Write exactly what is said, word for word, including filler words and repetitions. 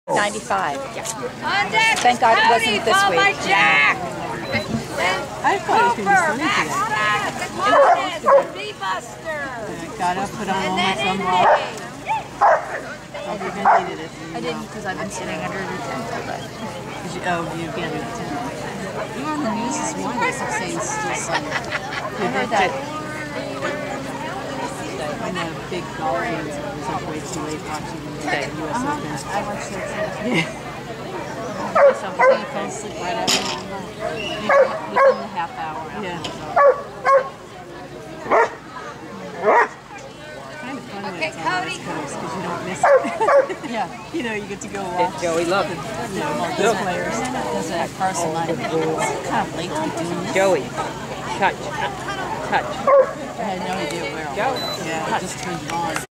ninety-five. Yeah. Thank God it wasn't this week. I thought it was going to be sunny today. I got up, put on all my sunblock. I needed it. I didn't because I've been sitting under the tent all day. You, oh, you can't do the tent. You were on the news this morning. It's saying it's still sunny. I heard that. I'm a big golf fan, so I was up way too late watching the U S Open. I watched that too. Yeah. So I'm going to fall asleep right after all night. Within the half hour. Yeah. Kind of fun when it's on the West Coast because you don't miss it. Yeah. You know, you get to go watch. Joey loved it. You know, all those players. Because at Carson Line, it's kind of late to be doing this. Joey, touch, touch. I had no idea where. Joey. Yeah, I just turned it on.